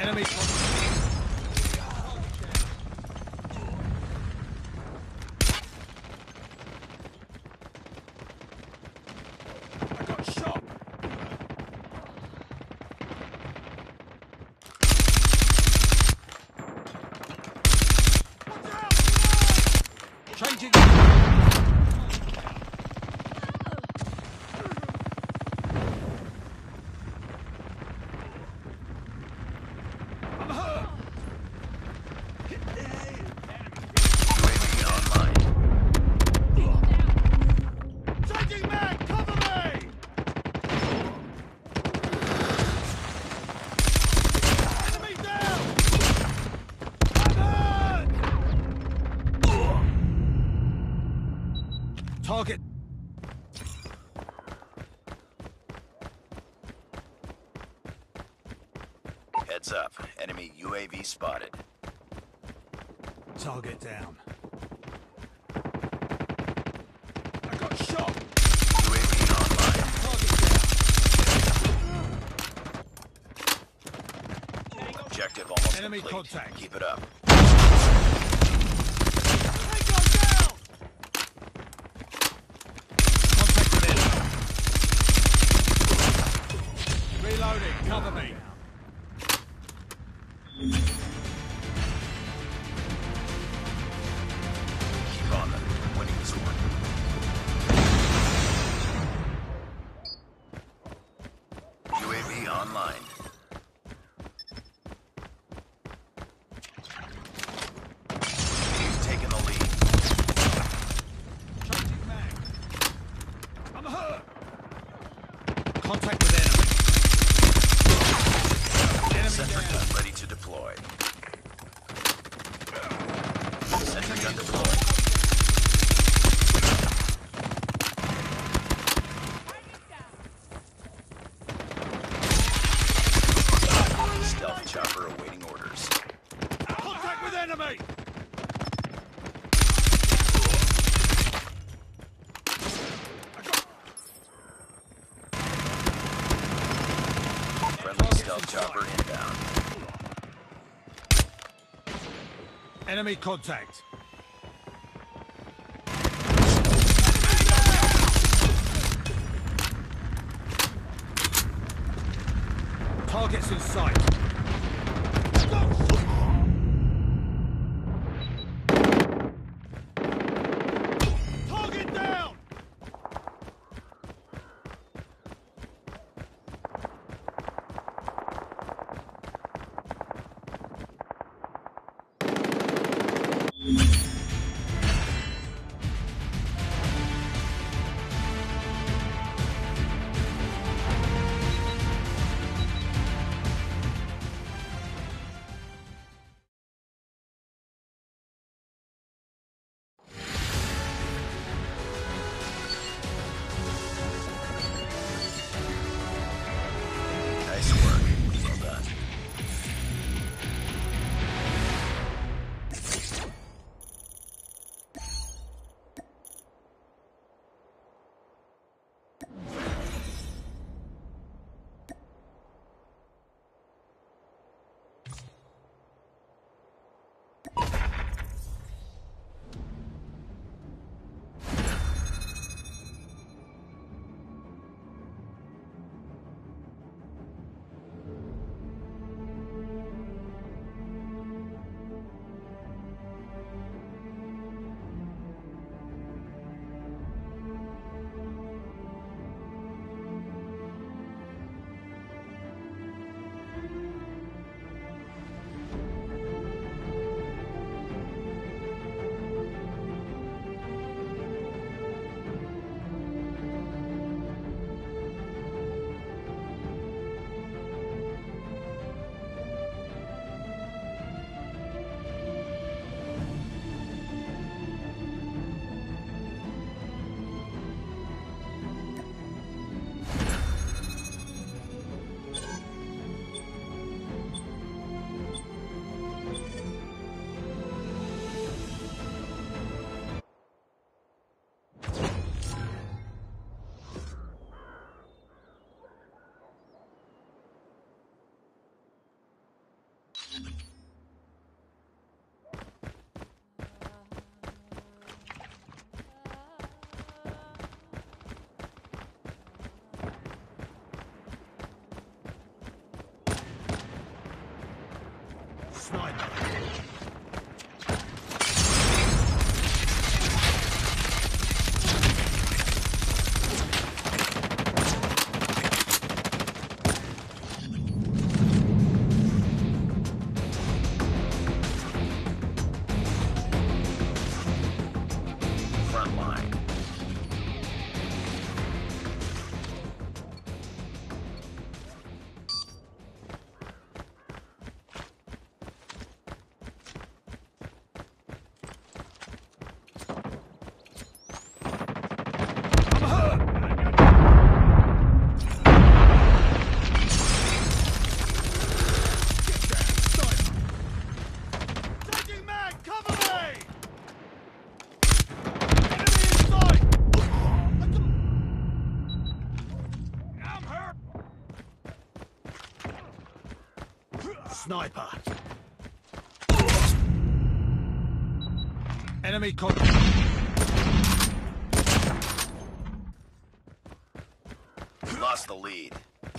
Enemy. I got shot. Changing. I'm hurt. UAV online. Changing mag, cover me. Enemy down. I'm hurt. Target. Heads up. Enemy UAV spotted. Target down. I got shot. UAV online. Target down. Objective almost Enemy complete. contact. Keep it up. Tango down. Contact with enemy. Reloading. Cover me. Keep on them. Winning this one. UAV online. He's taking the lead. Changing mag. I'm hurt. Contact with enemy. Enemy Sentry down. gun ready to deploy. Sentry gun deployed. Stealth chopper awaiting orders. Contact with enemy. Friendly stealth chopper inbound. Enemy contact. Targets in sight. Target down. Sniper. Enemy contact. Lost the lead.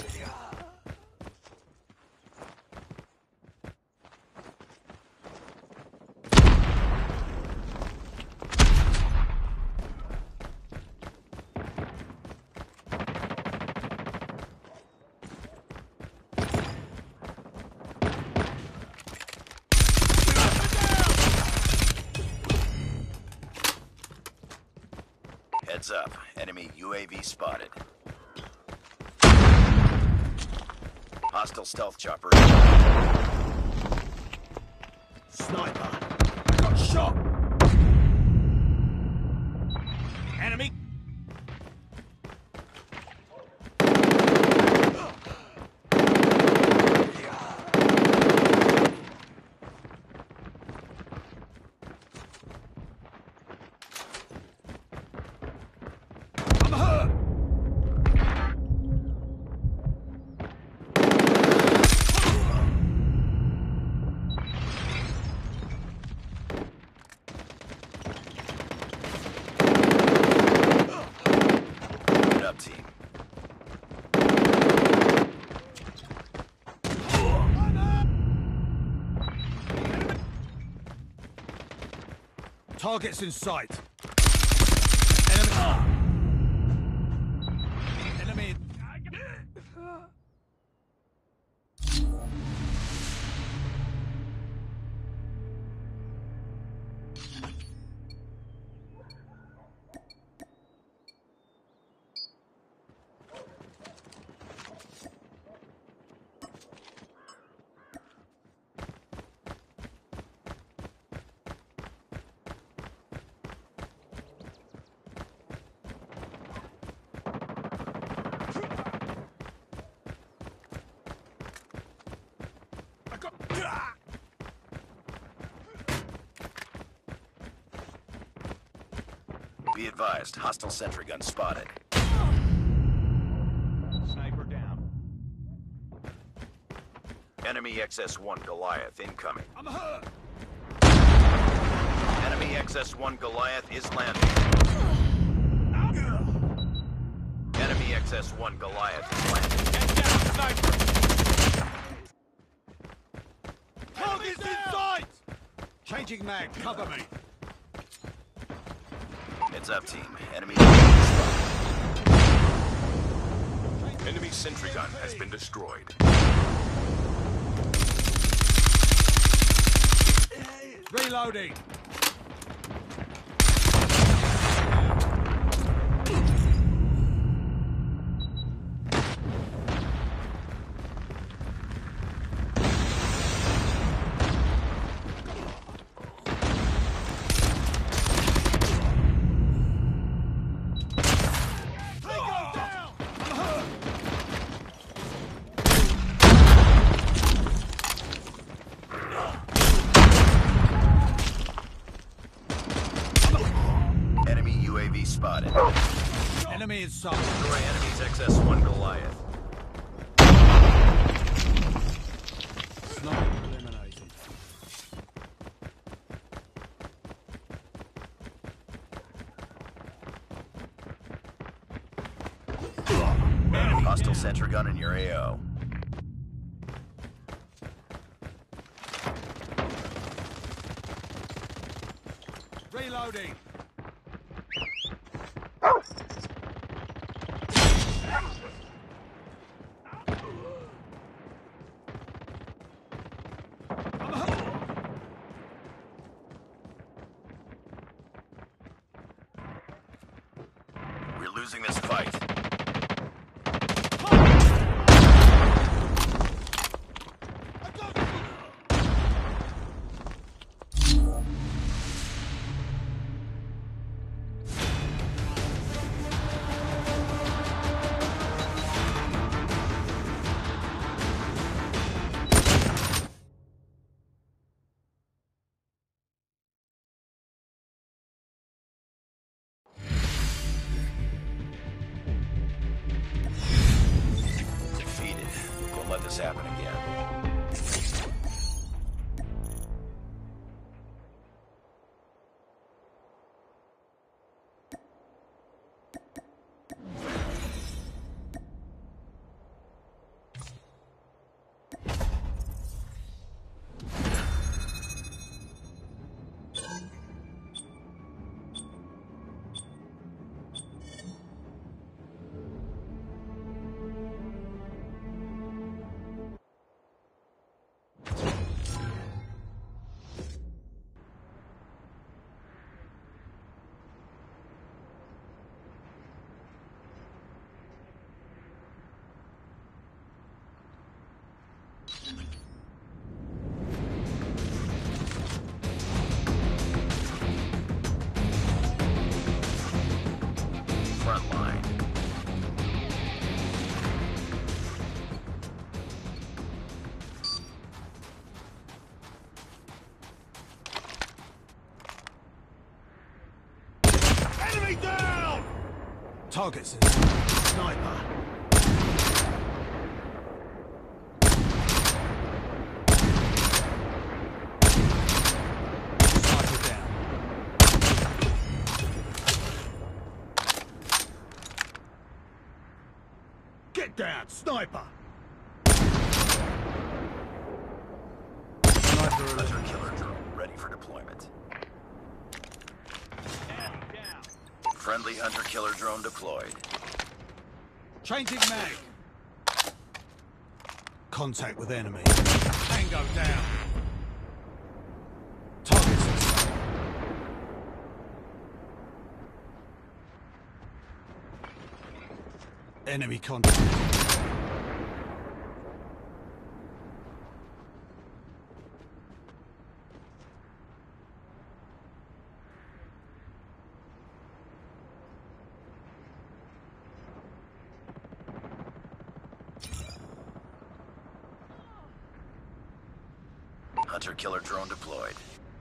Heads up. Enemy UAV spotted. Hostile stealth chopper. Sniper. Got shot. Enemy. I'm hurt. Good up, team. Targets in sight. Enemy. Enemy. I got. Be advised, hostile sentry gun spotted. Sniper down. Enemy XS-1 Goliath incoming. I'm hurt. Enemy XS-1 Goliath is landing. Enemy XS-1 Goliath is landing. Get down, sniper. Targets in sight. Changing mag. Cover me. Heads up, team. Enemy spotted. Enemy sentry gun has been destroyed. Reloading. Tango down. I'm hurt. Enemy UAV spotted. Enemy in sight. Destroy enemy's XS-1 Goliath. Sniper eliminated. Hostile sentry gun in your AO. Reloading. I'm hurt. We're losing this fight. I got. Defeated. Don't let this happen again. Front line. Enemy down! Targets in sight. Sniper. Sniper down. Get down, sniper! Sniper alert. Hunter killer drone ready for deployment. Friendly hunter killer drone deployed. Changing mag. Contact with enemy. Tango down. Targets in sight. Enemy contact. Hunter killer drone deployed.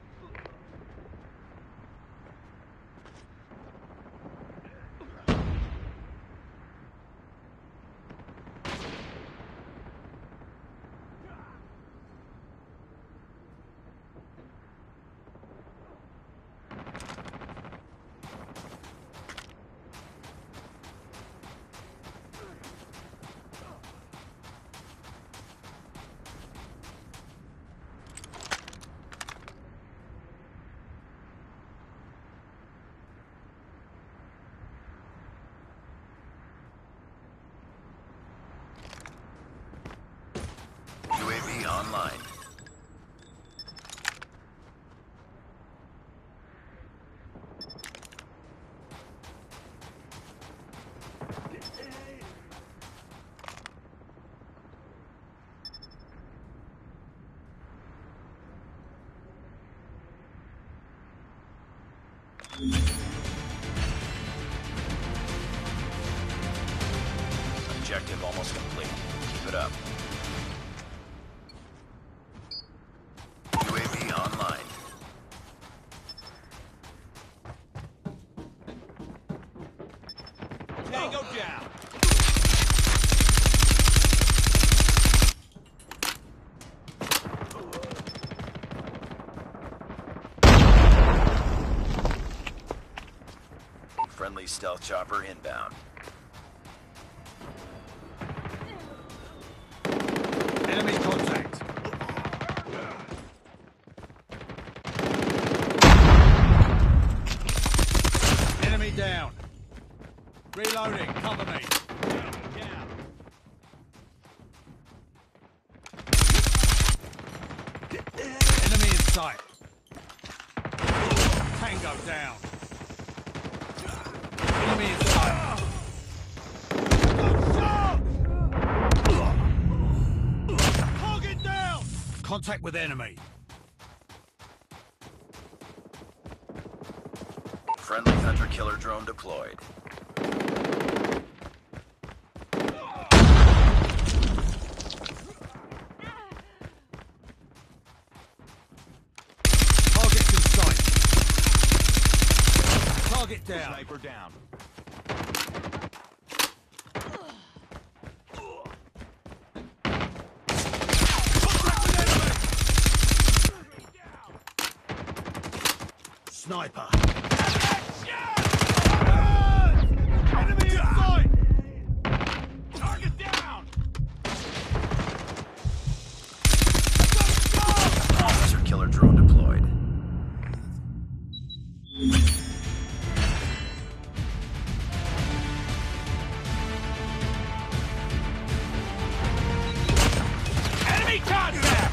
UAV online. Objective almost complete. Keep it up. UAV online. Tango down. Friendly stealth chopper inbound. Enemy contact. Enemy down. Reloading. Cover me. Down. Enemy in sight. Tango down. Enemy in sight. Target down. Contact with enemy. Friendly hunter killer drone deployed. Target's in sight. Target down. Sniper down. Sniper. Enemy in sight. Target down! Hunter killer drone deployed. Enemy contact!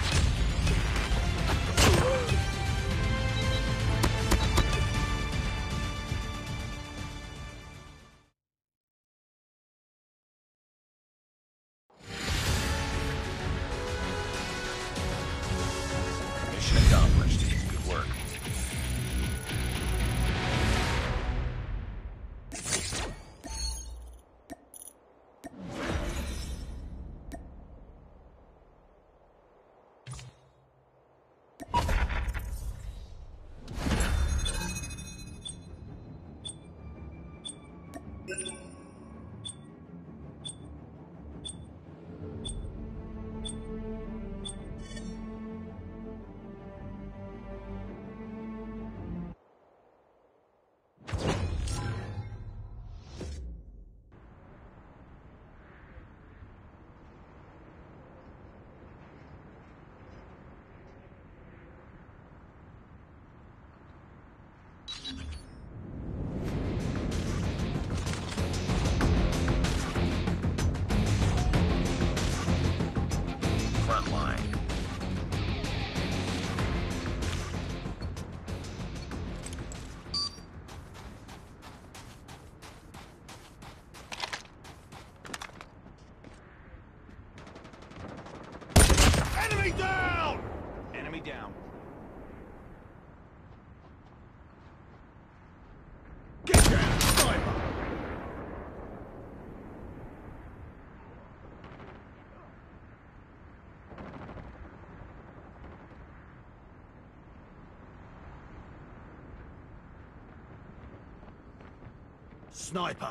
Enemy down! Enemy down. Get down, sniper! Sniper!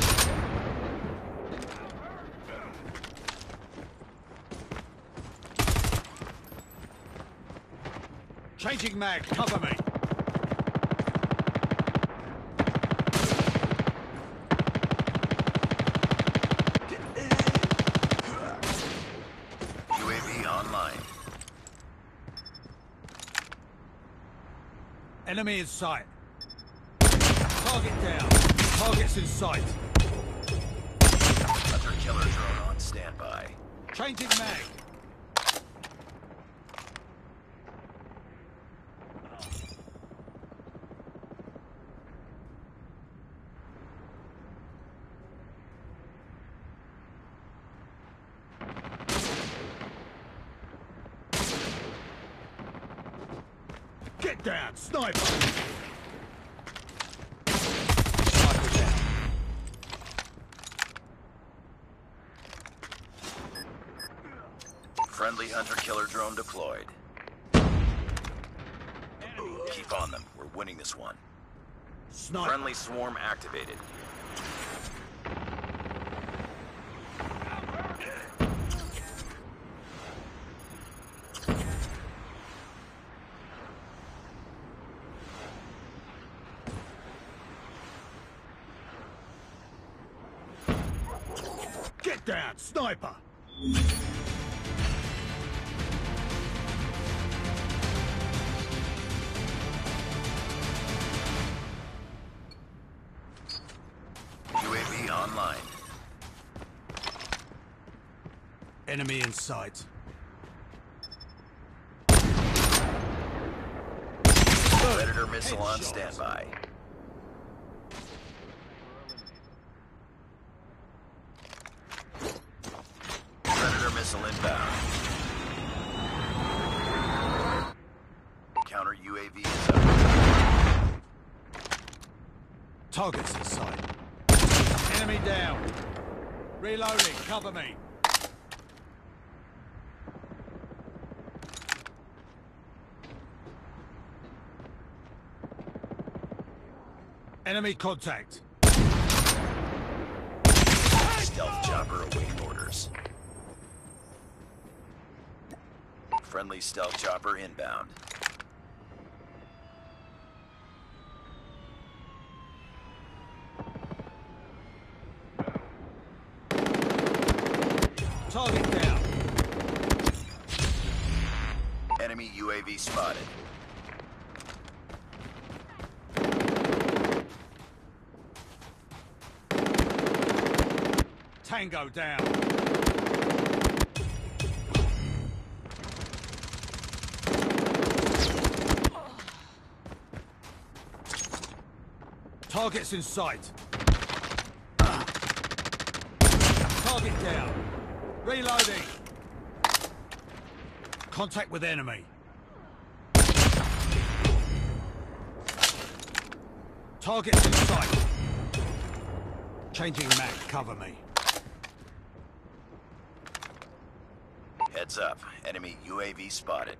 Changing mag, cover me! UAV online. Enemy in sight. Target down. Target's in sight. Hunter killer drone on standby. Changing mag. Get down, sniper! Sniper down. Friendly hunter killer drone deployed. Keep on them. We're winning this one. Sniper. Friendly swarm activated. Get down, sniper! UAV online. Enemy in sight. Predator missile on Headshot. standby. Predator missile inbound. Counter UAV is up. Target's in sight. Enemy down. Reloading, cover me. Enemy contact. Stealth chopper awaiting orders. Friendly stealth chopper inbound. Target down. Enemy UAV spotted. Tango down. Target's in sight. Target down. Reloading. Contact with enemy. Target's in sight. Changing mag, cover me. Heads up. Enemy UAV spotted.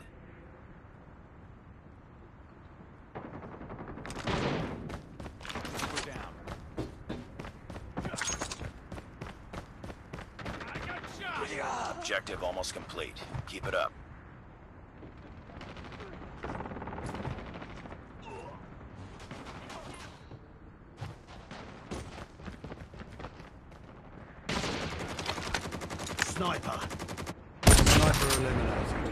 We're down. I got shot! Objective almost complete. Keep it up. Sniper. Sniper eliminated.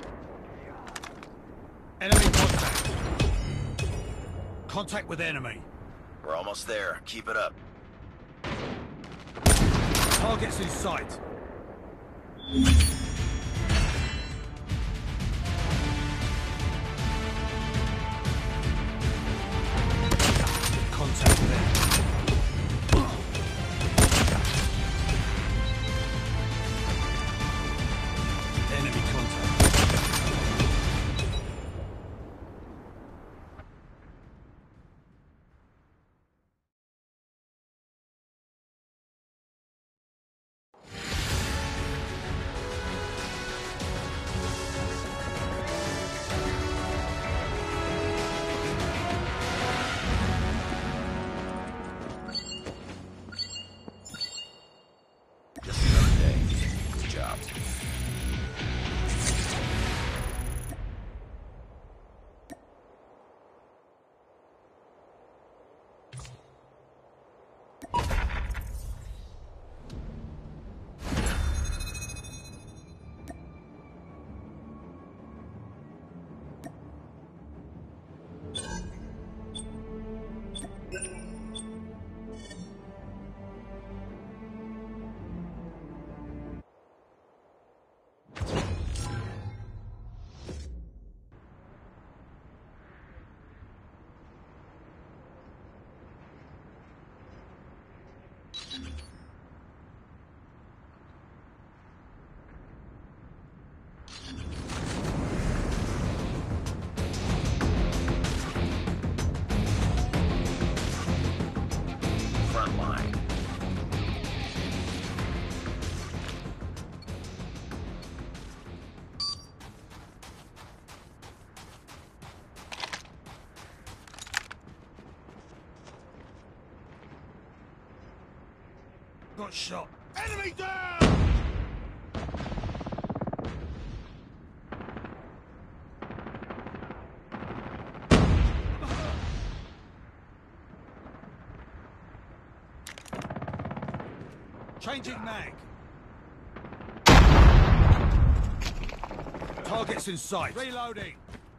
Enemy contact. Contact with enemy. We're almost there. Keep it up. Target's in sight. Contact with enemy. Enemy contact. Got shot. Enemy down! Changing mag. Targets in sight. Reloading.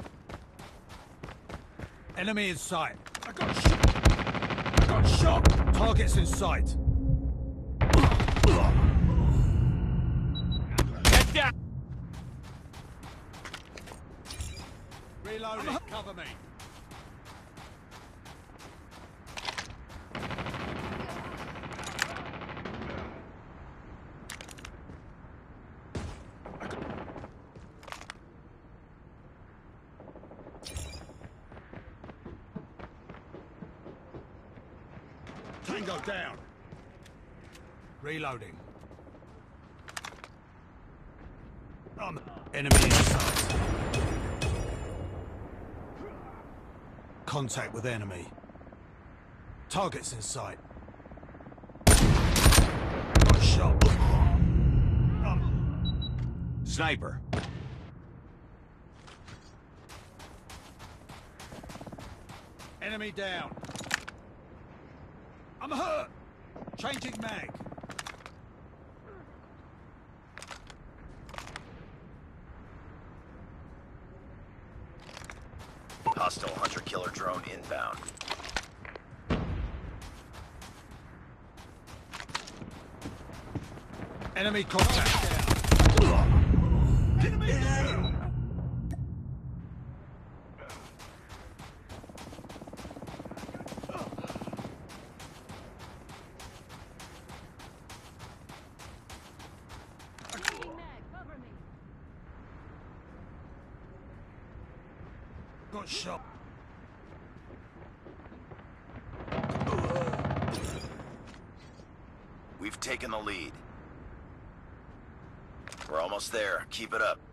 Enemy in sight. I got shot. I got shot. Targets in sight. Get down! Reloading. Cover me. Tango down. Reloading. Enemy in sight. Contact with enemy. Targets in sight. Got shot. Sniper. Enemy down. I'm hurt. Changing mag. Hostile hunter-killer drone inbound. Enemy contact down. Enemy down. Got shot. We've taken the lead. We're almost there. Keep it up.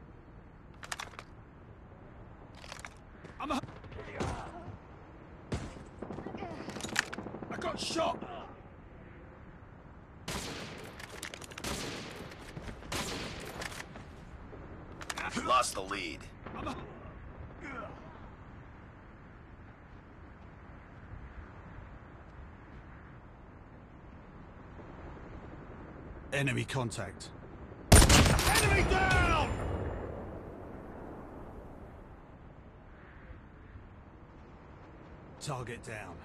I got shot. Lost the lead. Enemy contact. Enemy down! Target down.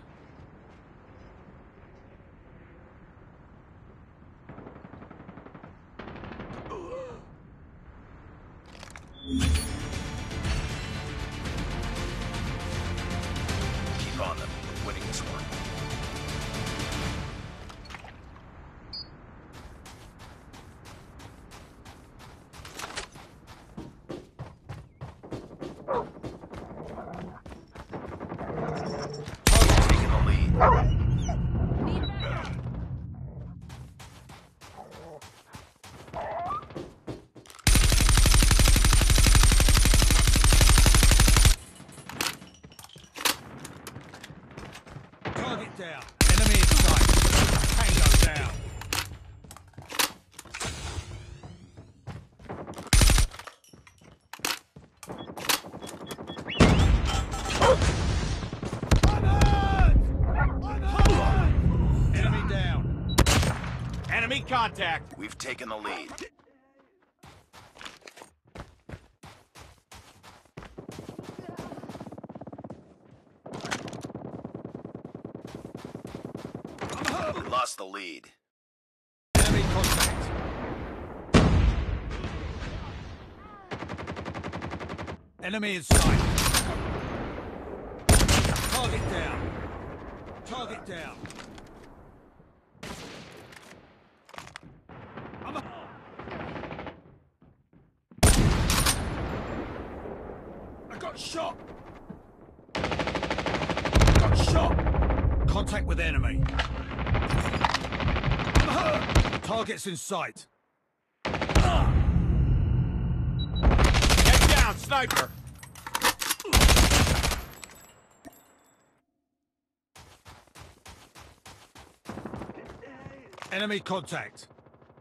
Keep on them. We're winning this one. Taking the lead. Target down. Enemy in sight. Tango down. I'm hurt! I'm hurt! Enemy down. Enemy contact. We've taken the lead. We lost the lead. Enemy contact. Enemy in sight. Target down. Target down. I got shot. Got shot. Contact with enemy. I'm hurt. Targets in sight. Get down, sniper. Enemy contact.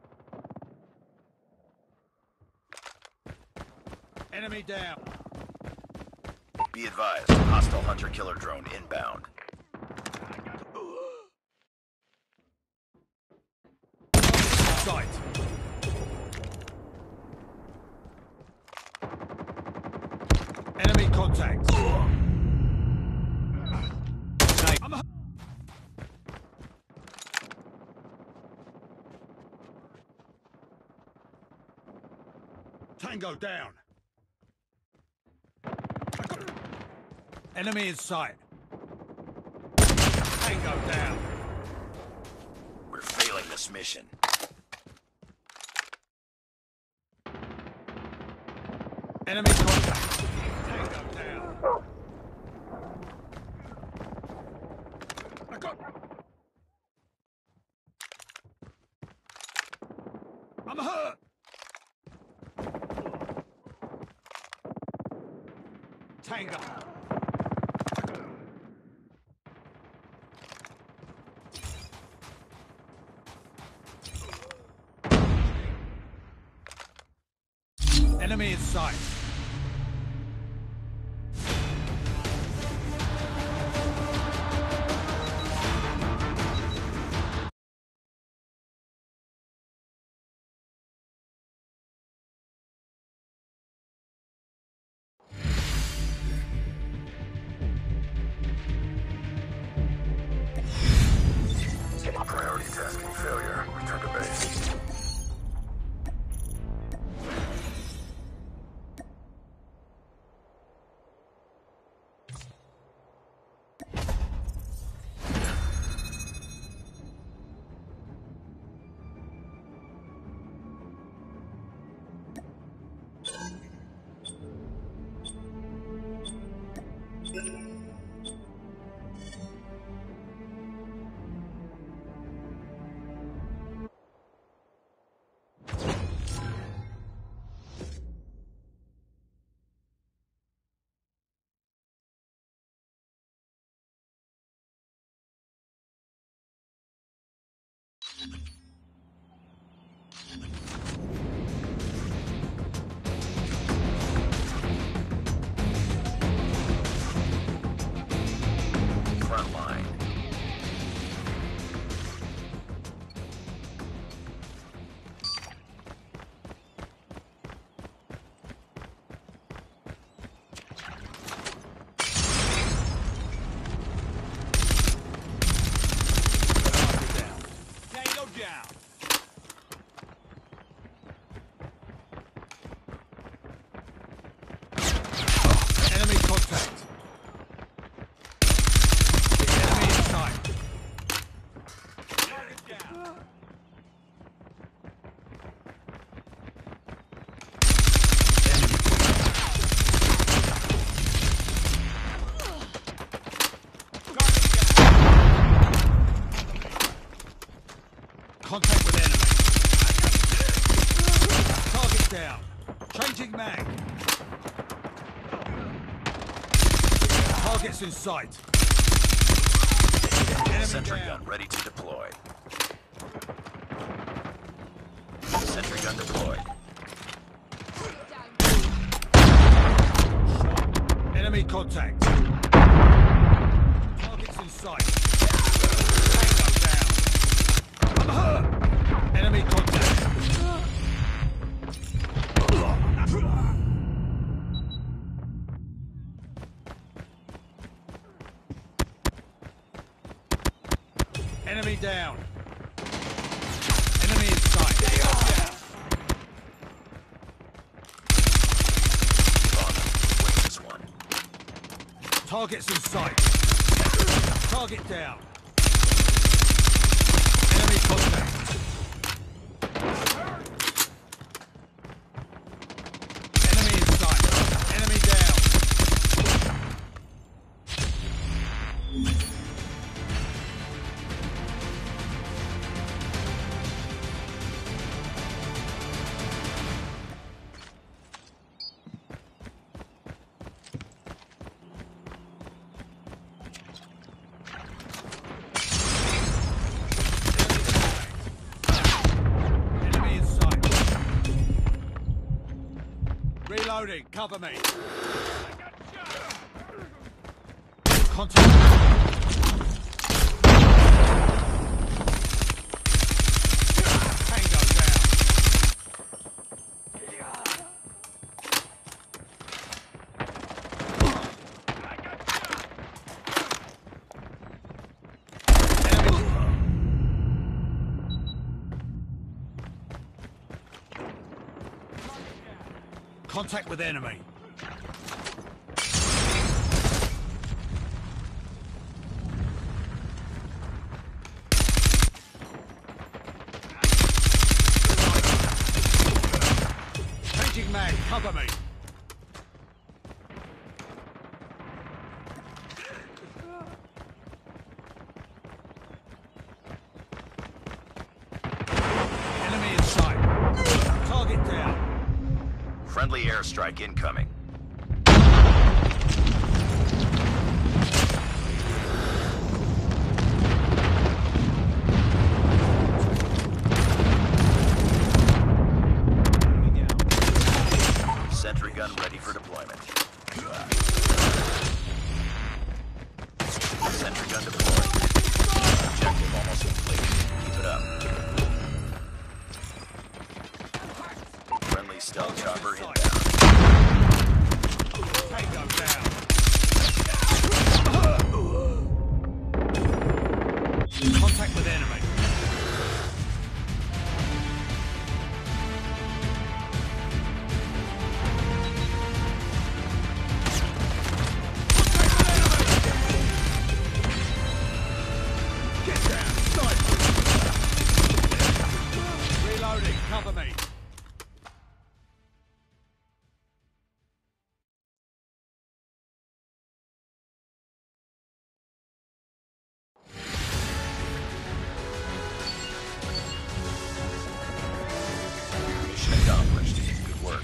Enemy down. Be advised, hostile hunter-killer drone inbound. Sight. Enemy contact. I'm Tango down. Enemy in sight. Tango down. We're failing this mission. Enemy contact. Tango down. I got. I'm hurt. Tango. Enemy in sight. Priority tasking failure. Return to base. Front line. Tango down. Enemy contact. Enemy in sight. Target down. Contact with enemy. Target down. Changing mag. Targets in sight. Enemy Sentry down. gun ready to deploy. Sentry gun deployed. Enemy contact. Targets in sight. Tango down. I'm hurt. Enemy contact. Enemy down. Enemy in sight. Father, win this one. Targets in sight. Target down. Enemy contact. Enemy in sight. Enemy down. Reloading, cover me. Contact. Tango down. Contact with enemy. Changing mag, cover me. Enemy in sight. Target down. Friendly airstrike incoming. Sentry gun ready for deployment. Sentry gun deployed. Objective almost complete. Keep it up. Friendly stealth chopper inbound. Tango down. Contact with enemy. Get down, sniper. Reloading, cover me. Mission accomplished. Good work.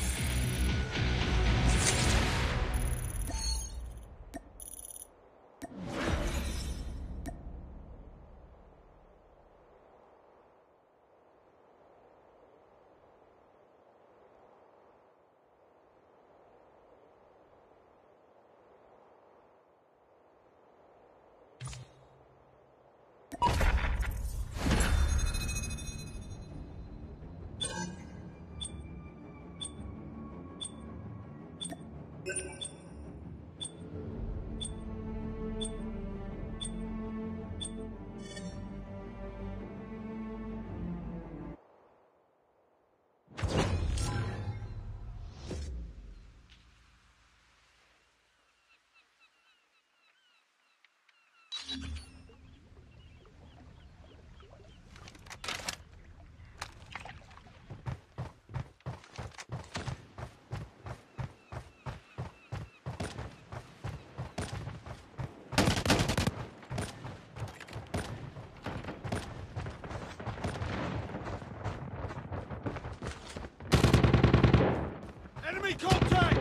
Enemy contact!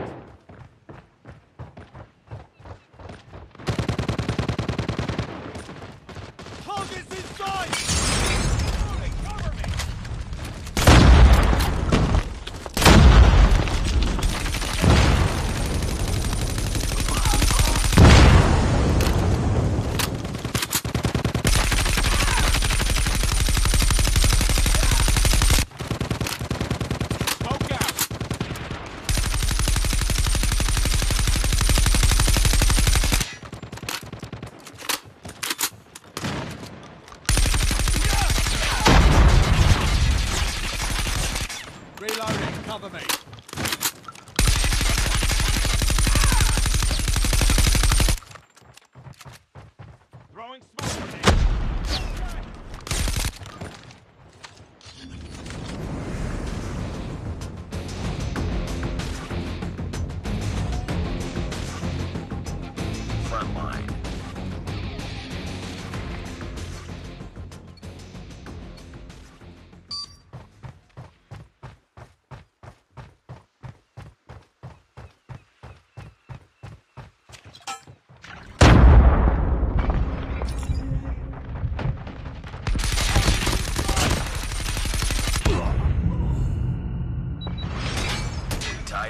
Targets in sight! Cover me! Smoke out. Reloading, cover me. Throwing smoke grenade. Front line.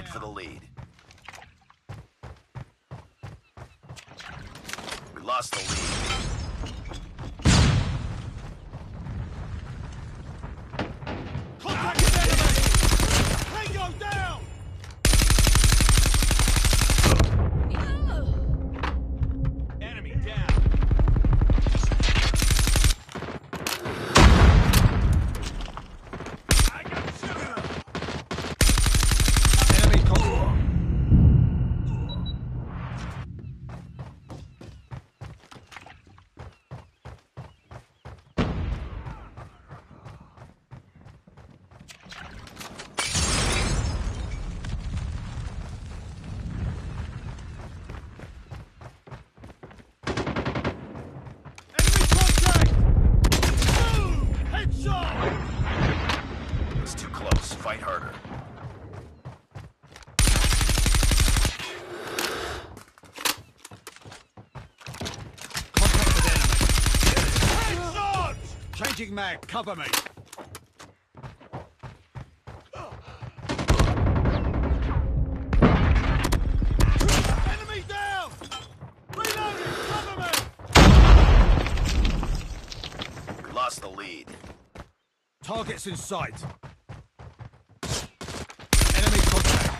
fight for the lead. We lost the lead. Contact with enemy! Tango down! Enemy down. I got sugar. Enemy contact. Enemy contact! Boom! Headshot! It's too close. Fight harder. Contact with enemy. Headshot! Changing mag, cover me. Enemy down! Reloading, cover me! We lost the lead. Targets in sight. Enemy contact.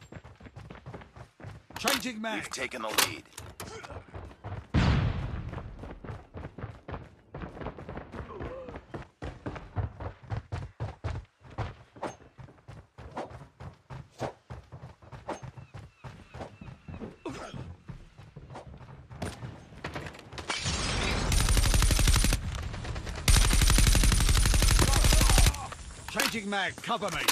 Changing We've mag. taken the lead. Changing mag, cover me.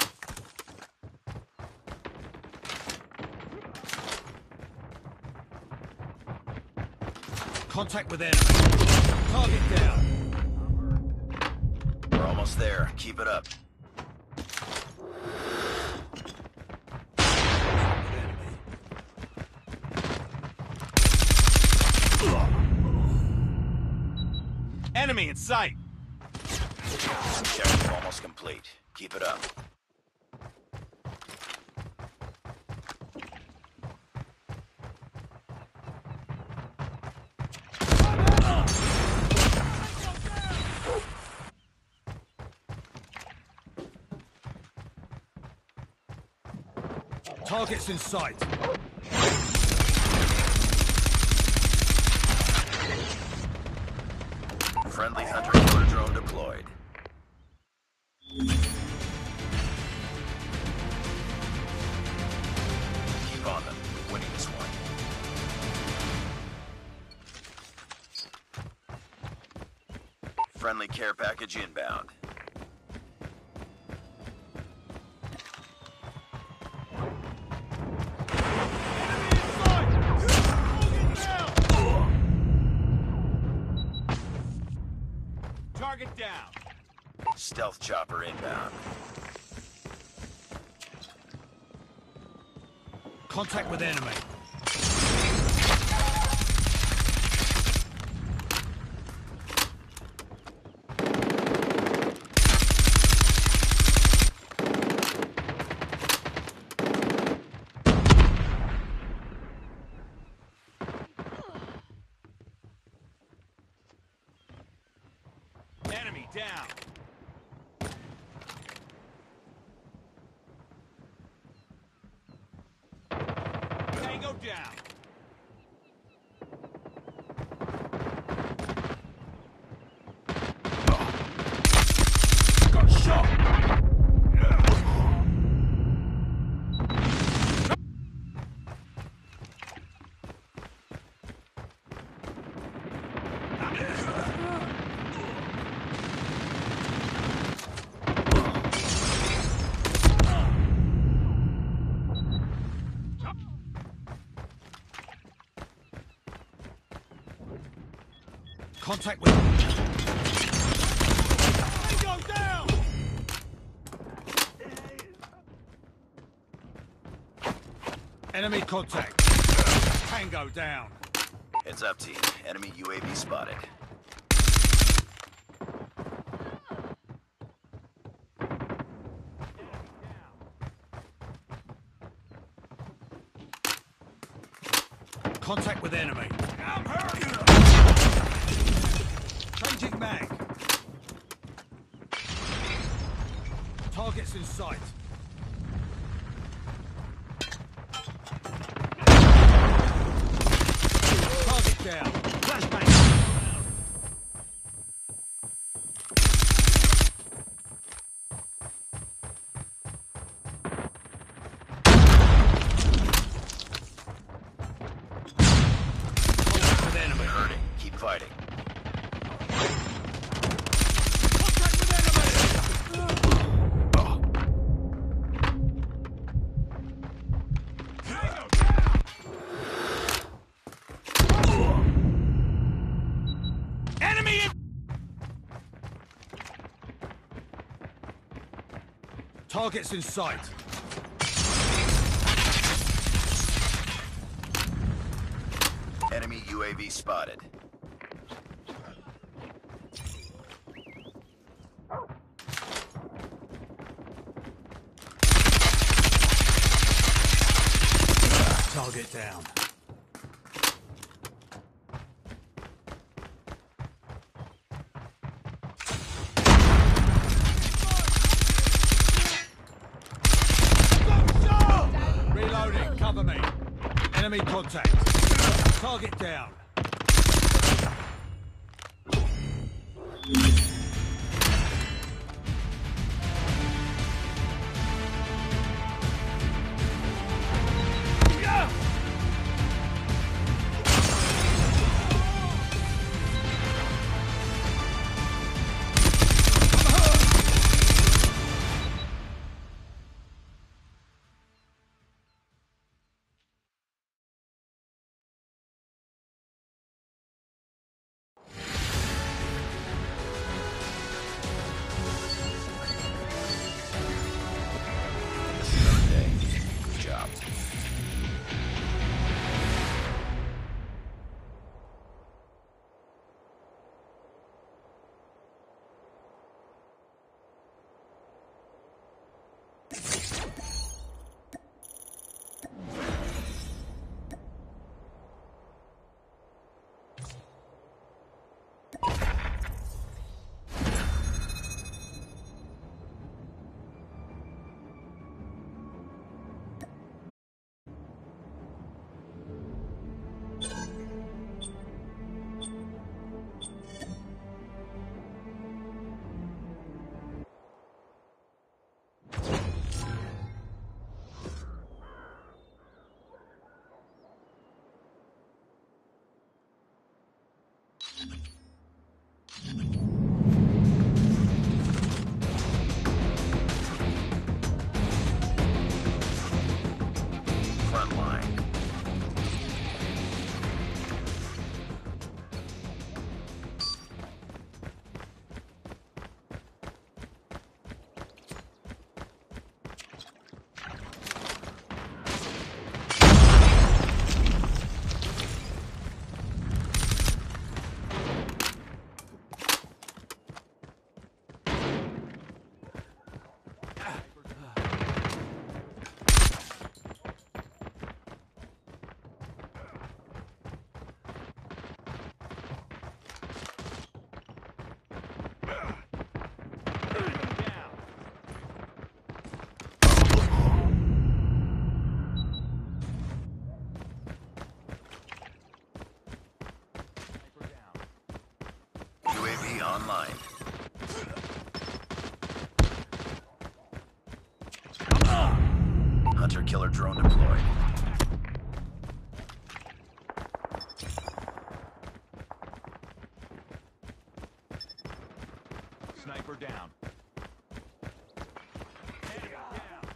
Contact with enemy. Target down. We're almost there. Keep it up. Enemy in sight. Objective almost complete. Keep it up. Targets in sight. Friendly hunter-killer drone deployed. Keep on them. We're winning this one. Friendly care package inbound. Target down. Stealth chopper inbound. Contact with enemy. Enemy down. Tango down. Got shot. Contact with... Tango down! Enemy contact. Tango down. Heads up, team. Enemy UAV spotted. Contact with enemy. I'm hurt! Changing mag. Targets in sight. Target down. Flashbang. Contact with enemy. Hurting. Keep fighting. Contact with enemy. Tango down! Enemy in... Targets in sight. Enemy UAV spotted. Target down. Reloading, cover me. Enemy contact. Target down. Another day. Good job. Front line. Down. Sniper down. UAV online. Hunter killer drone deployed. Sniper down. Enemy down.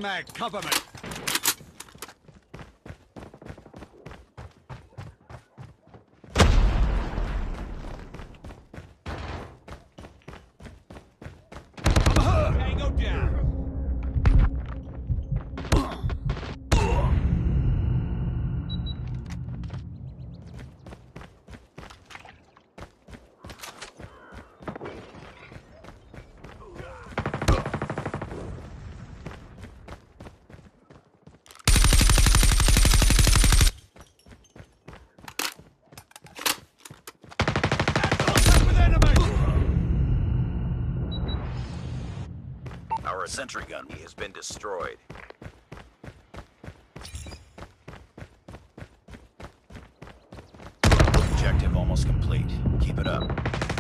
mag, cover me. I'm hurt. Tango down. Contact with enemy. Our sentry gun has been destroyed. Objective almost complete. Keep it up.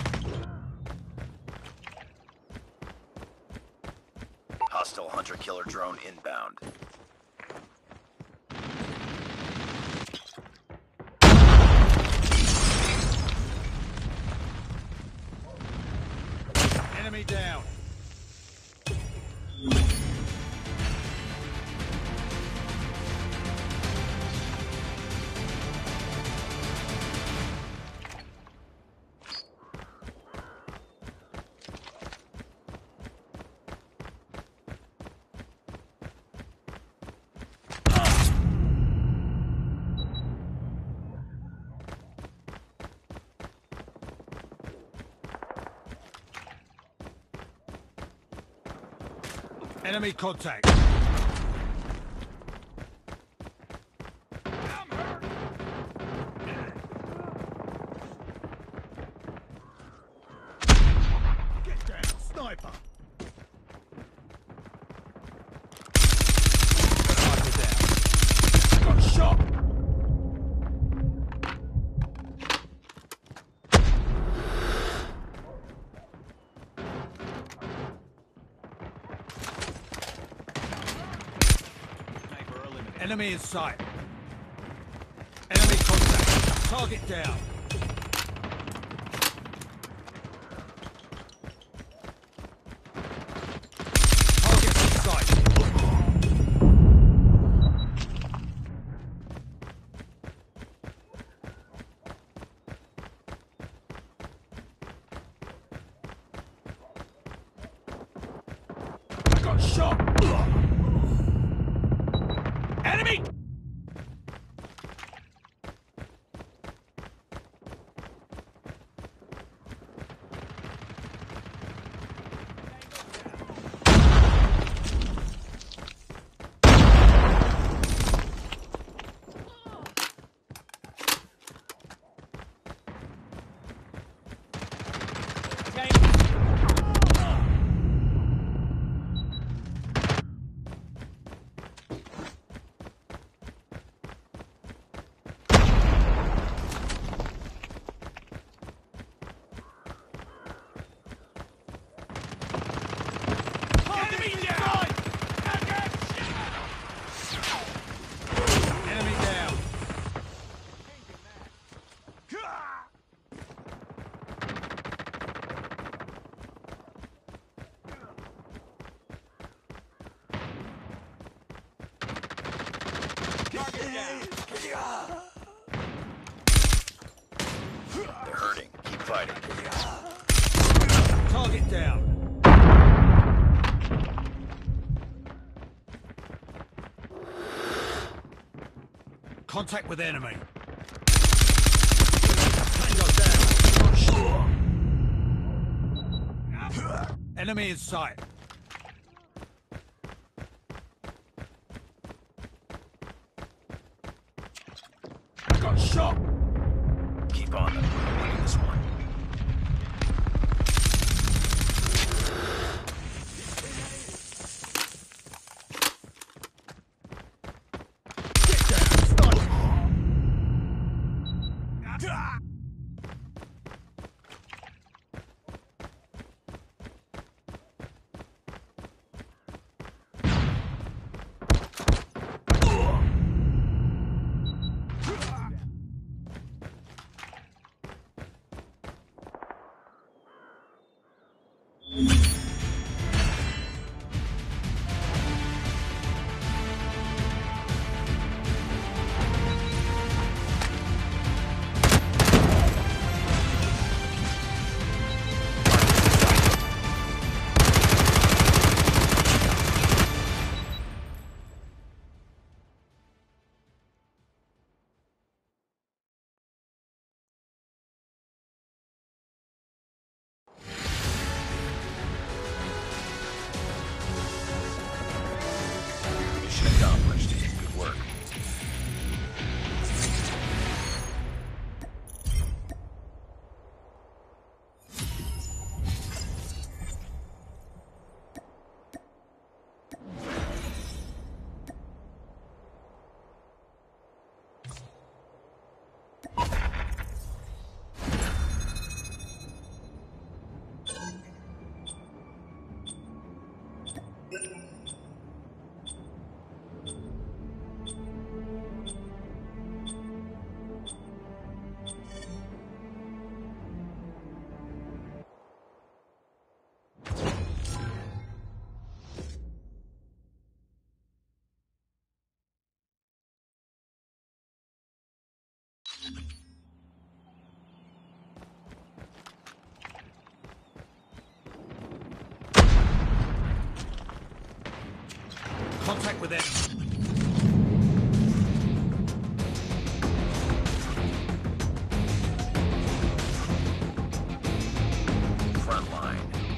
Hostile hunter-killer drone inbound. Enemy down. Enemy contact. Get down, sniper. Sniper down. I got shot. Sniper eliminated. Enemy in sight. Enemy contact. Target down. Target in sight. I got shot. Enemy! Enemy down! Enemy down. Target down. They're hurting. Keep fighting. Target down. Contact with enemy. Tango down. Enemy in sight. I got shot. Keep on them. We're winning this one. Get down. Sniper. Contact with enemy. Front line.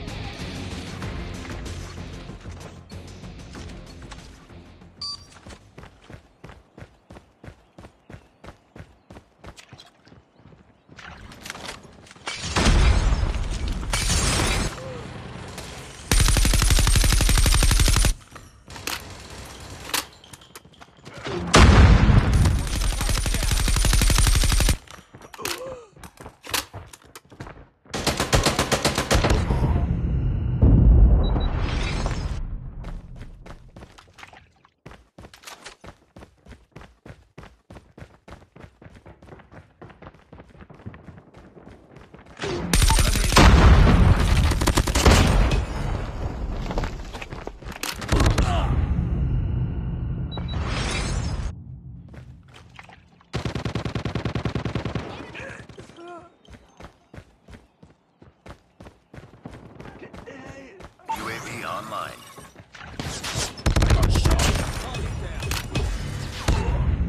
UAV online. I got shot. Target down.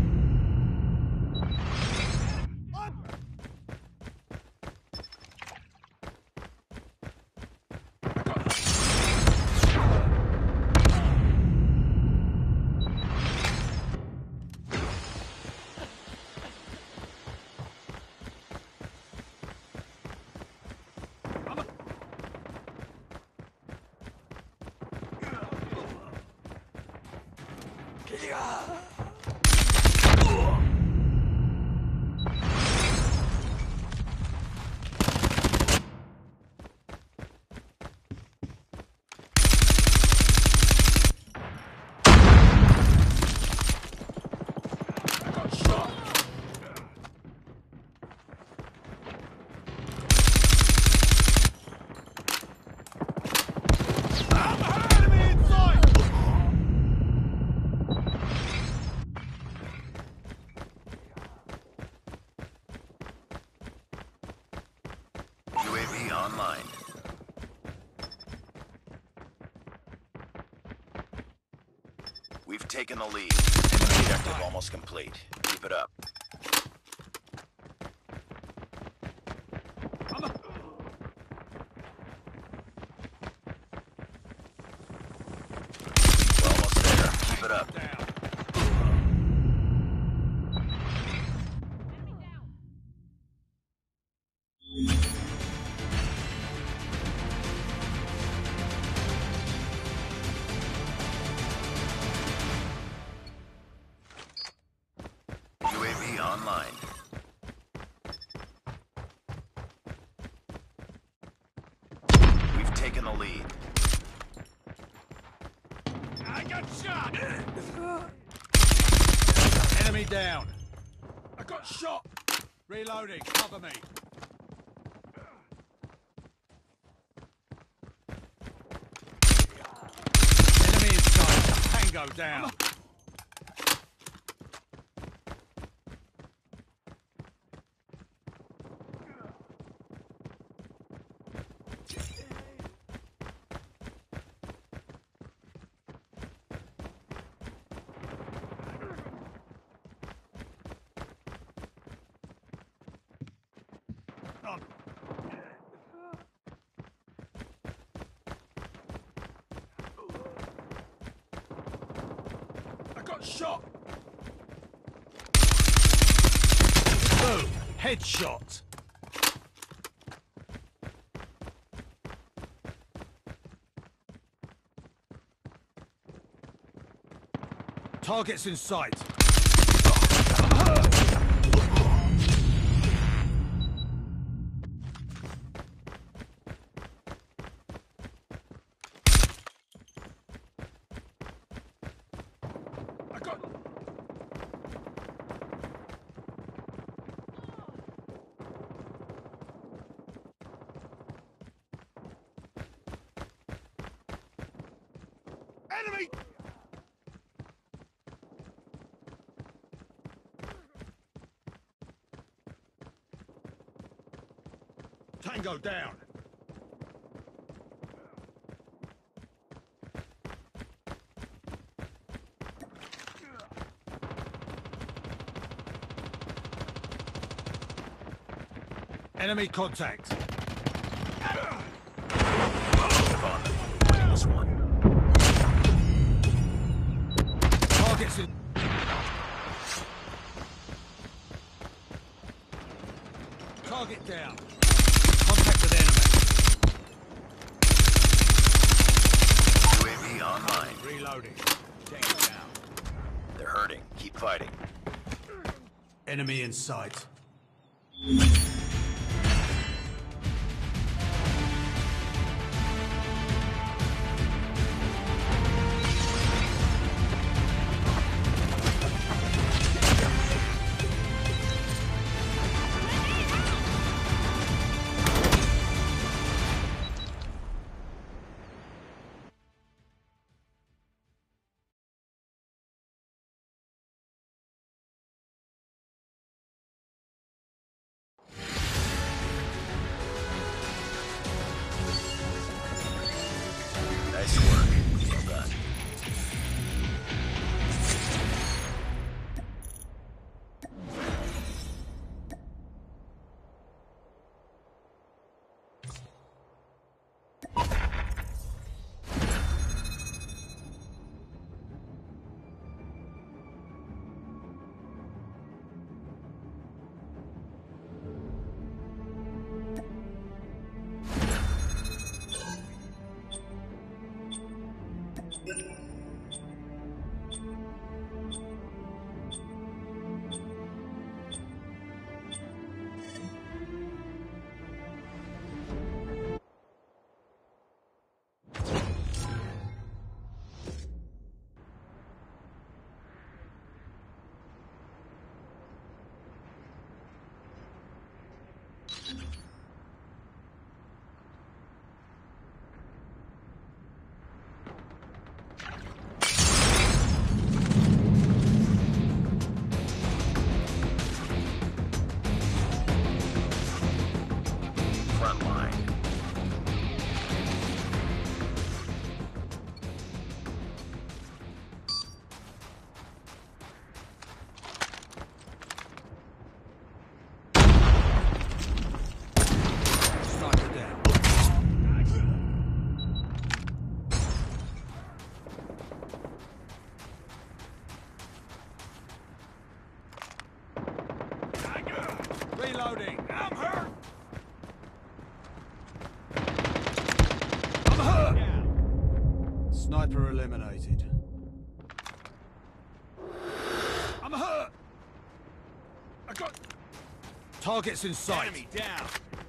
Enemy inside! UAV online. We've taken the lead. Objective almost complete. Keep it up. We're almost there. Keep it up. Down. UAV online. We've taken the lead. I got shot! Enemy down. I got shot! Reloading, cover me. Enemy inside. Tango down. On. I got shot! Boom! Headshot! Targets in sight. I got... Enemy! Tango down. Enemy contact. Move on them. Winning this one. Targets in. Target down. Contact with enemy. UAV online. Reloading. Take it down. They're hurting. Keep fighting. Enemy in sight. Nice work. Well done. Front line. Sniper down. Reloading. I'm hurt. I'm hurt. Down. Sniper eliminated. I'm hurt. I got targets in sight. Enemy down.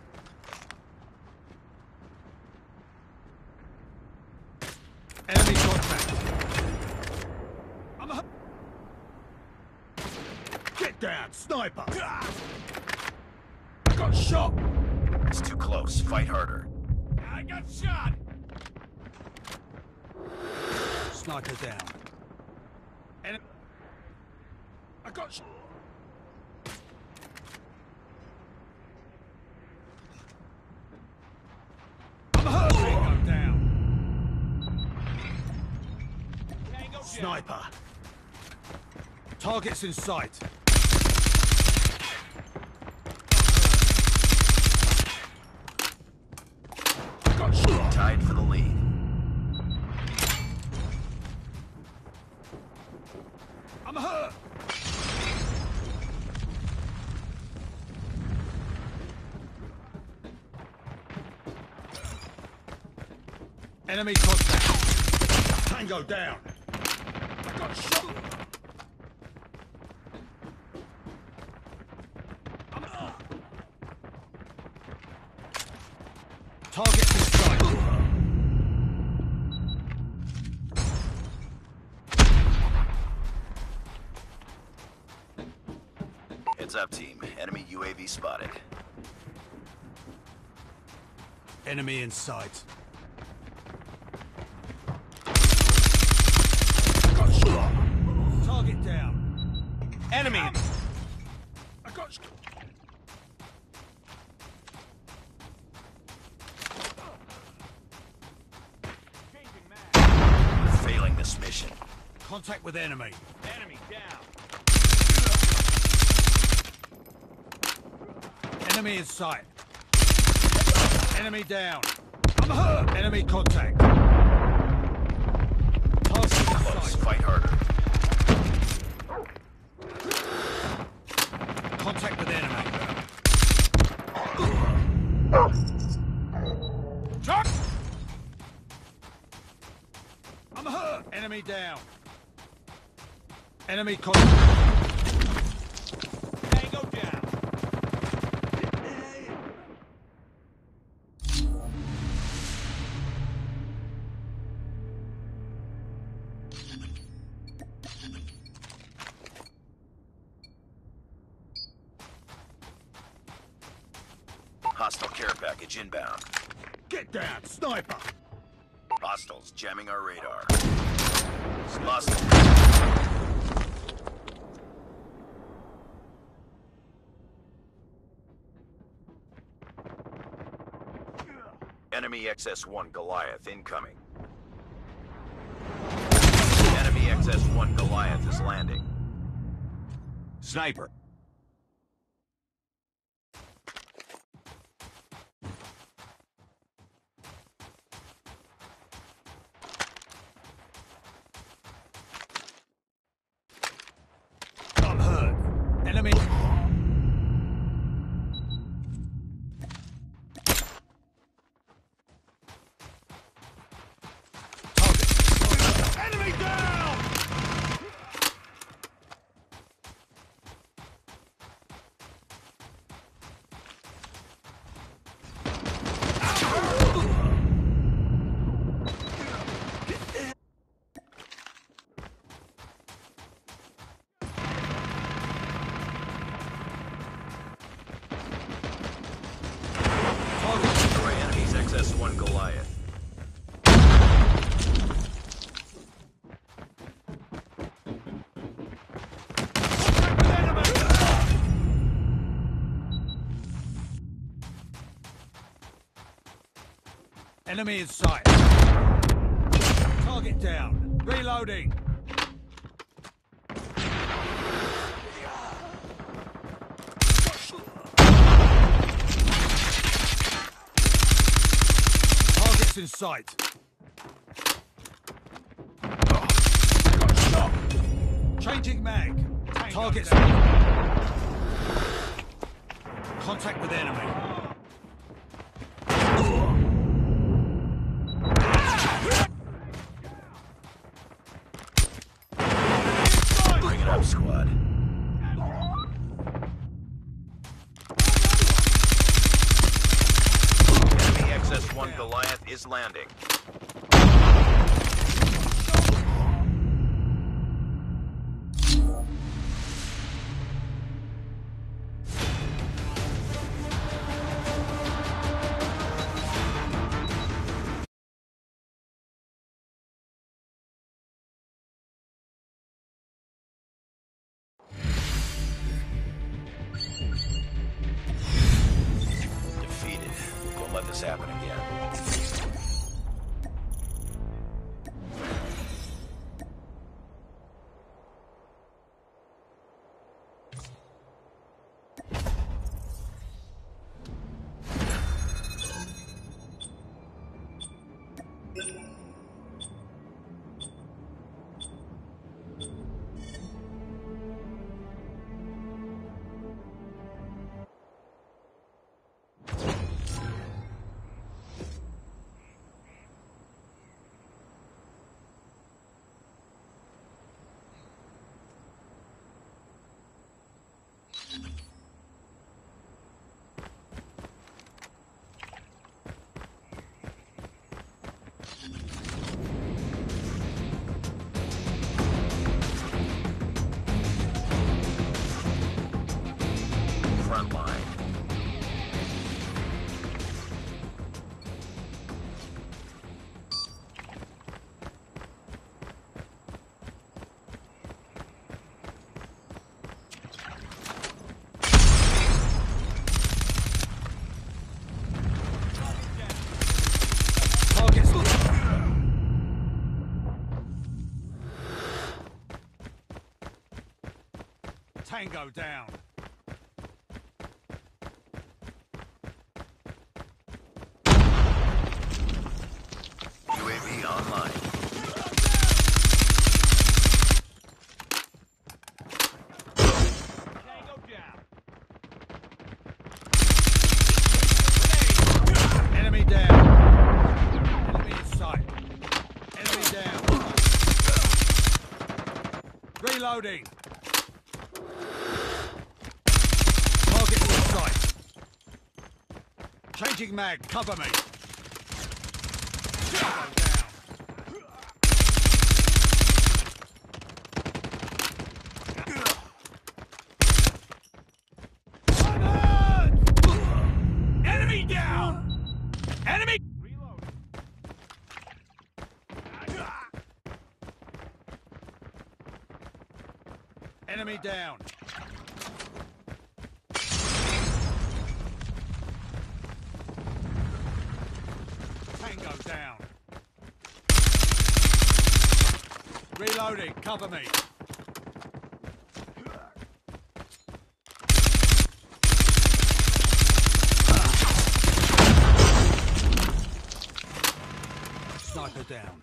Enemy contact. I'm hurt. Get down, sniper. I got shot. It's too close. Fight harder. I got shot. Sniper down. I got shot. I'm hurt. Tango down. Tango down. Sniper. Targets in sight. I got shot. Tied for the lead. I'm hurt. Enemy contact. Tango down. I got shot. Target in sight. Heads up, team. Enemy UAV spotted. Enemy in sight. Got shot. Target down. Enemy. I got shot. Changing mag. We're failing this mission. Contact with enemy. Enemy down. Enemy in sight. Enemy down. I'm hurt. Enemy contact. Target in Close. sight. Fight harder. Contact with enemy. Chuck! I'm hurt. Enemy down. Enemy contact. Tango down. Hostile care package inbound. Get down, sniper. Hostiles jamming our radar. Lost. Enemy XS-1 Goliath incoming. Enemy XS-1 Goliath is landing. Sniper. I'm hurt. Enemy. Target. Enemy down! Destroy enemy's XS-1 Goliath. Enemy in sight. Target down. Reloading. Targets in sight. Got shot. Changing mag. Targets. Contact with enemy. Bring it up, squad. Enemy XS-1 Goliath is landing. Defeated. Don't let this happen again. Front line. Targets. Tango down. Reloading. Target in sight. Changing mag. Cover me. Down. Enemy down! Enemy! Reload. Enemy down. Tango down. Reloading. Cover me. Sniper down.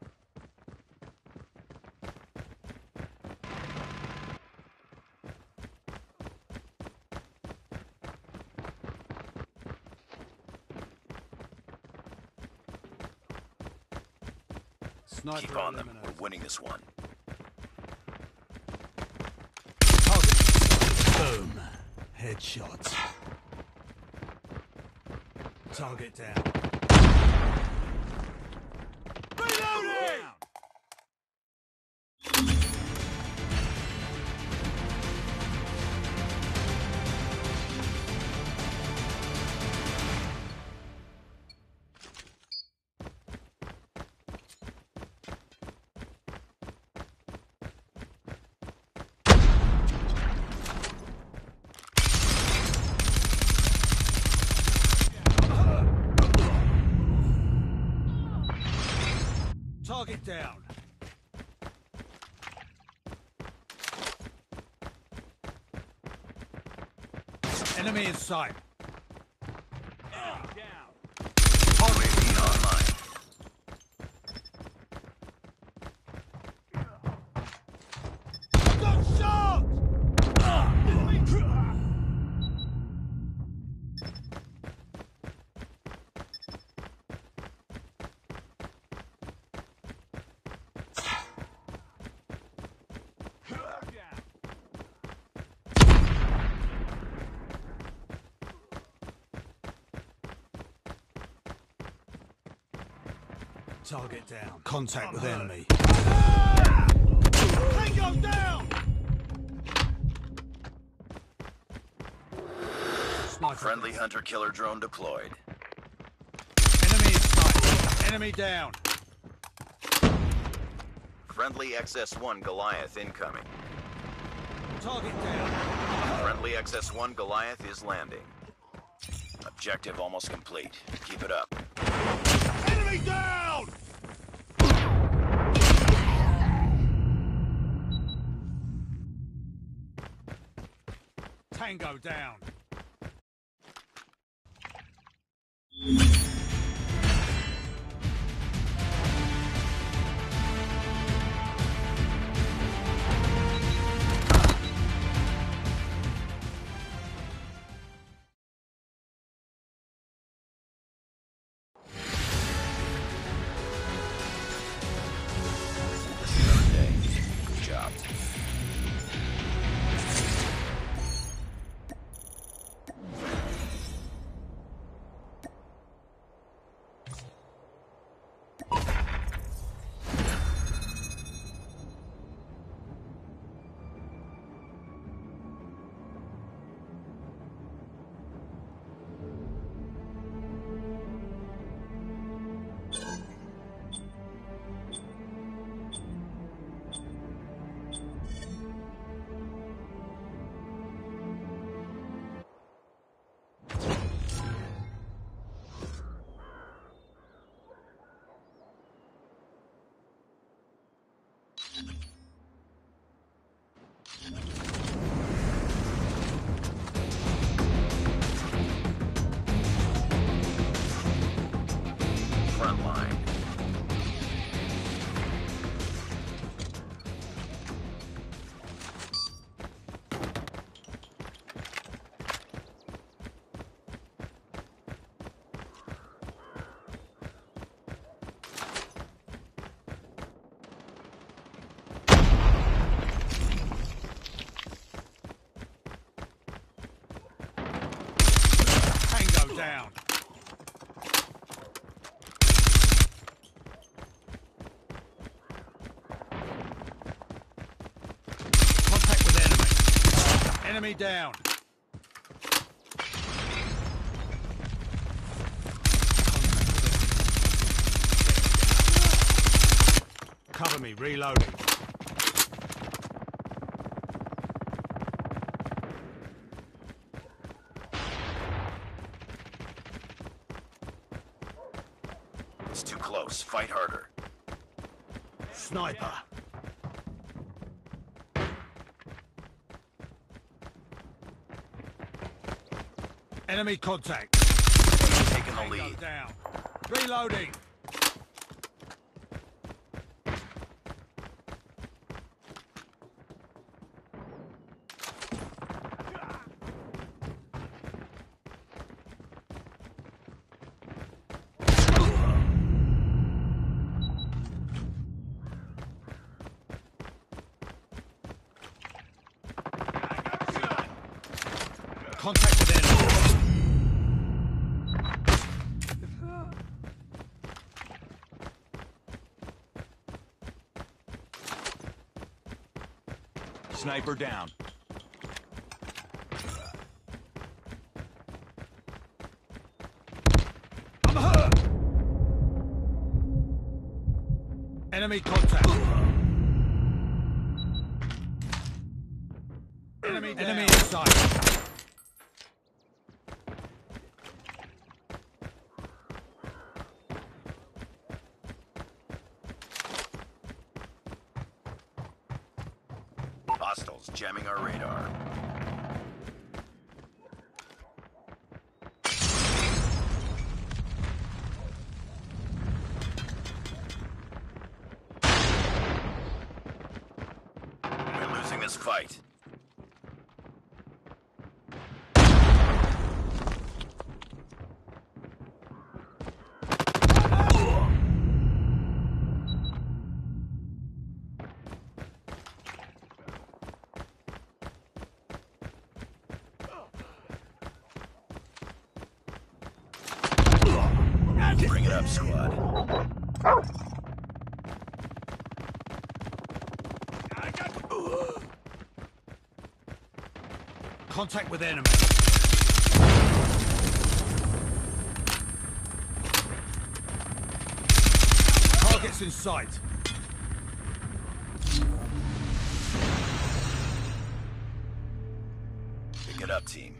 Sniper Keep on them. eliminated. We're winning this one. Target. Boom. Headshots. Target down. Reloading! Target down. Enemy in sight. Enemy down! UAV online. Got shot! Down! Target down. Contact with enemy. Tango down! Sniper Friendly down. hunter-killer drone deployed. Enemy in sight. Enemy down. Friendly XS-1 Goliath incoming. Target down. Friendly XS-1 Goliath is landing. Objective almost complete. Keep it up. Enemy down! Tango down. Another day. Good job. Enemy down. Cover me, reloading. It's too close. Fight harder. Sniper. Enemy contact. Taking the Tango lead. down. Reloading. Contact with enemy. Sniper down. I'm hurt. Enemy contact. Enemy in sight. Hostiles jamming our radar. We're losing this fight. Bring it up, squad. Contact with enemy. Targets in sight. Pick it up, team.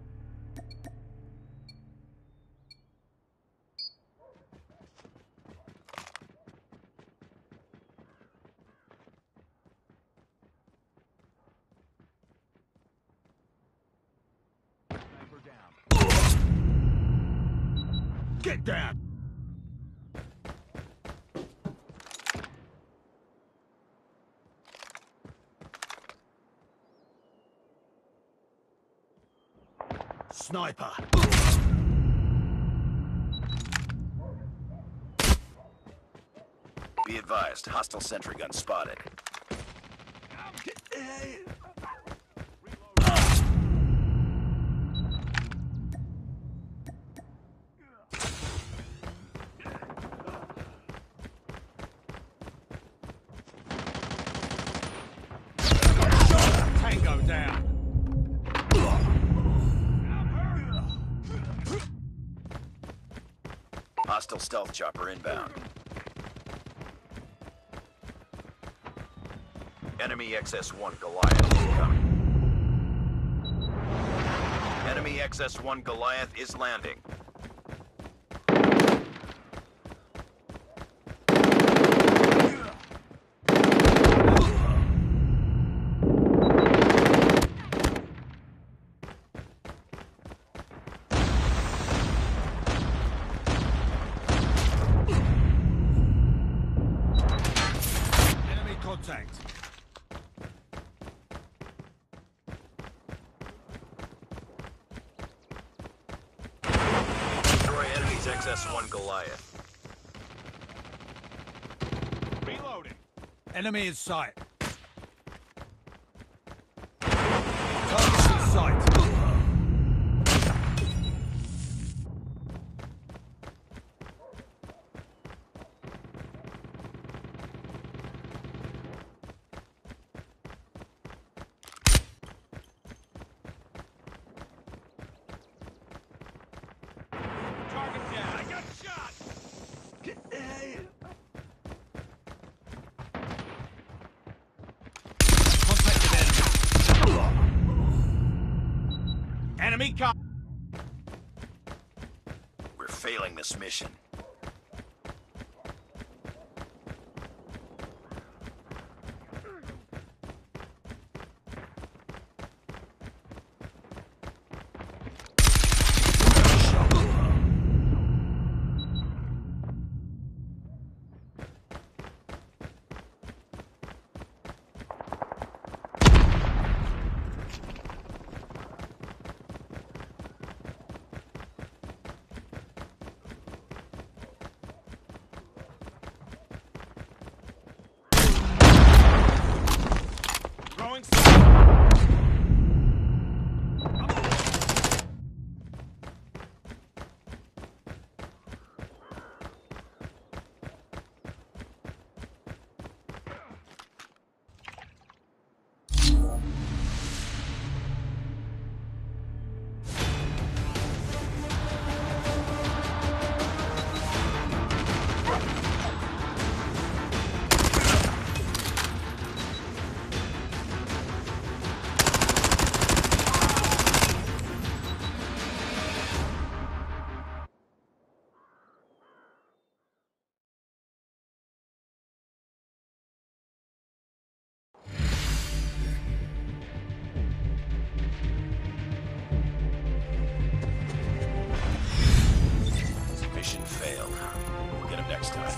Sniper down. Get down. Sniper. Be advised, hostile sentry gun spotted. Tango down. Hostile stealth chopper inbound. Enemy XS-1 Goliath incoming. Enemy XS-1 Goliath is landing. Enemy contact. Destroy enemy's XS-1 Goliath. Reloading. Enemy in sight. Targets in sight. Recon. We're failing this mission. Throwing. Mission failed. We'll get him next time.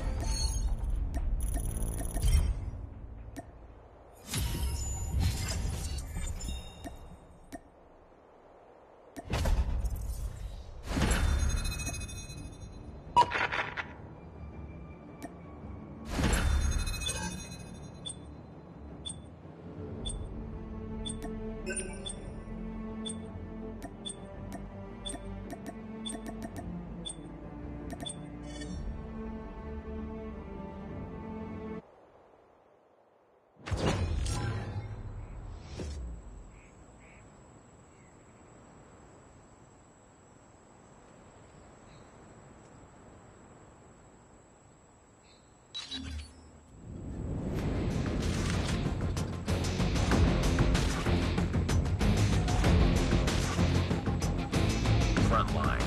Front line.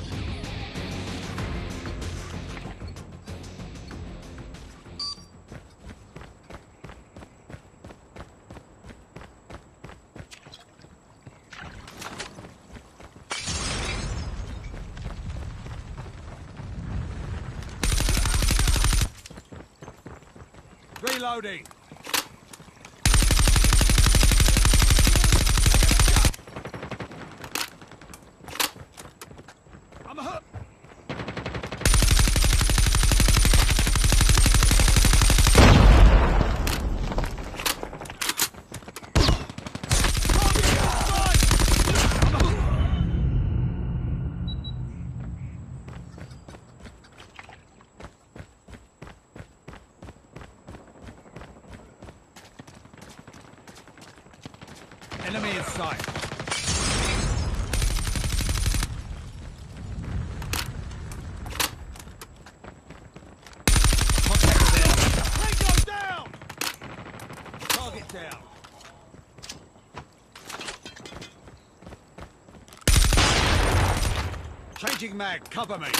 Reloading. I'm hurt. Enemy in sight. Contact with enemy. Tango down! Target down. Changing mag, cover me.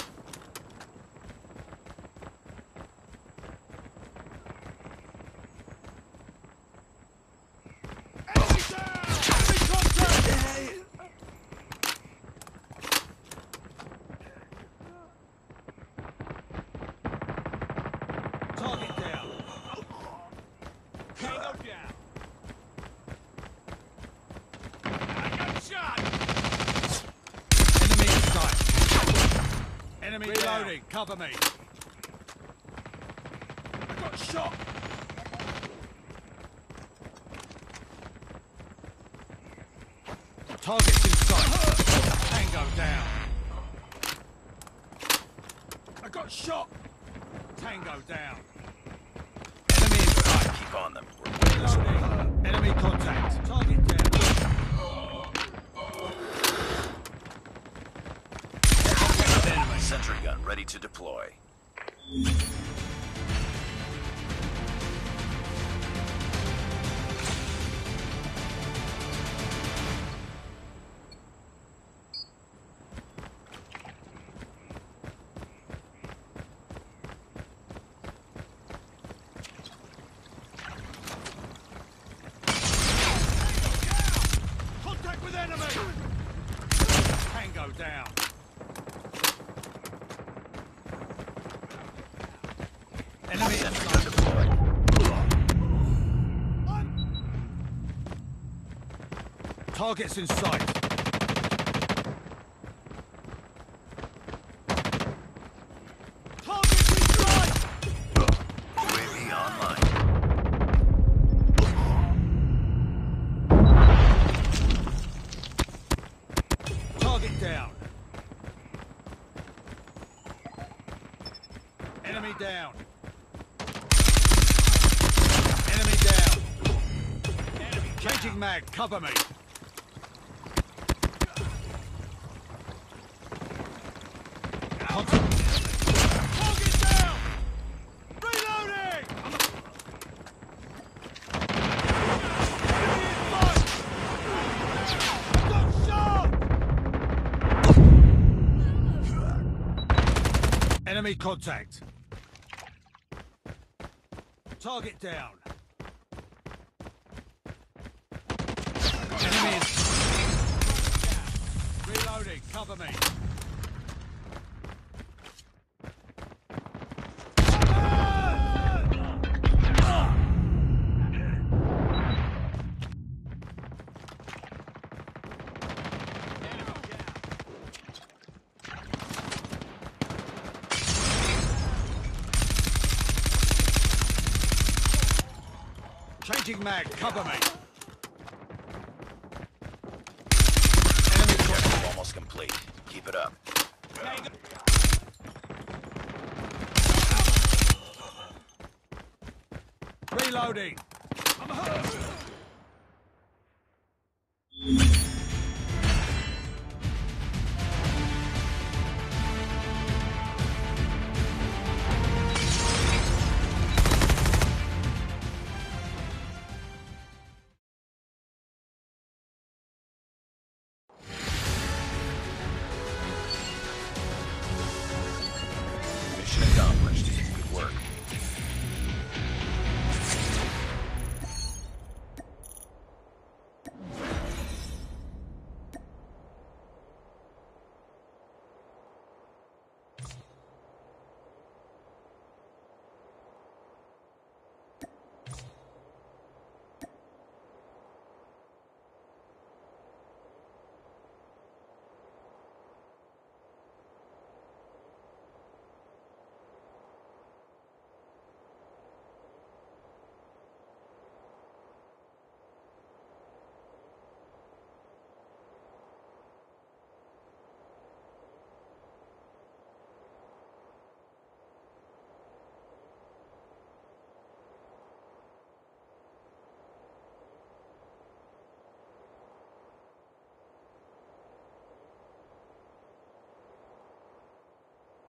Enemy down! Enemy contact! Target down. Tango down. I got shot. Enemy in sight. Enemy reloading, cover me. I got shot. Target's in sight. Tango down. I got shot. Tango down. Enemy in sight. Keep on them. We're winning this one. Reloading. Enemy contact. Target down. Contact with enemy. Sentry gun ready to deploy. Targets in sight. Targets in sight! UAV online. Target down. Enemy down. Enemy down. Enemy Changing mag, cover me. Contact. Target down! Reloading! Enemy in sight! Got shot! Enemy contact. Target down. Enemy in. Reloading, cover me. Changing mag, cover me. Enemy contact. Objective almost complete. Keep it up. Reloading. I'm hurt. Mission accomplished.